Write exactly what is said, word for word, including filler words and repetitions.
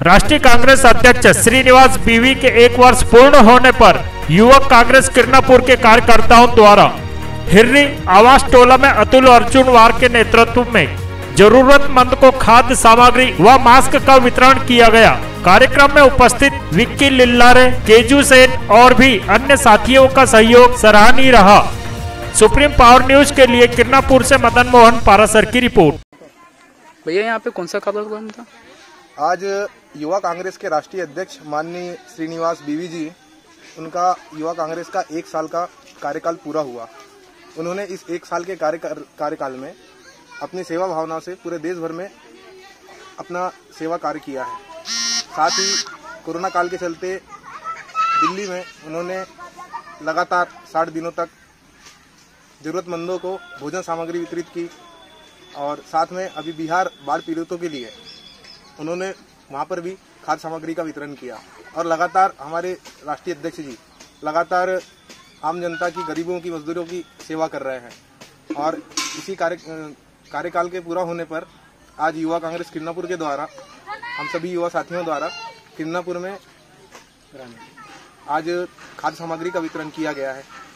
राष्ट्रीय कांग्रेस अध्यक्ष श्रीनिवास बीवी के एक वर्ष पूर्ण होने पर युवक कांग्रेस किरनापुर के कार्यकर्ताओं द्वारा हिर्री आवास टोला में अतुल अर्जुन वार के नेतृत्व में जरूरतमंद को खाद्य सामग्री व मास्क का वितरण किया गया। कार्यक्रम में उपस्थित विक्की लिल्लारे, केजू सेन और भी अन्य साथियों का सहयोग सराहनीय रहा। सुप्रीम पावर न्यूज के लिए किरनापुर से मदन मोहन पारासर की रिपोर्ट। भैया यहाँ पे कौन सा कार्यक्रम था? आज युवा कांग्रेस के राष्ट्रीय अध्यक्ष माननीय श्रीनिवास बीवी जी, उनका युवा कांग्रेस का एक साल का कार्यकाल पूरा हुआ। उन्होंने इस एक साल के कार्यकाल में अपनी सेवा भावना से पूरे देश भर में अपना सेवा कार्य किया है। साथ ही कोरोना काल के चलते दिल्ली में उन्होंने लगातार साठ दिनों तक जरूरतमंदों को भोजन सामग्री वितरित की और साथ में अभी बिहार बाढ़ पीड़ितों के लिए उन्होंने वहाँ पर भी खाद्य सामग्री का वितरण किया। और लगातार हमारे राष्ट्रीय अध्यक्ष जी लगातार आम जनता की, गरीबों की, मजदूरों की सेवा कर रहे हैं। और इसी कार्य कार्यकाल के पूरा होने पर आज युवा कांग्रेस किरनापुर के द्वारा, हम सभी युवा साथियों द्वारा किरनापुर में आज खाद्य सामग्री का वितरण किया गया है।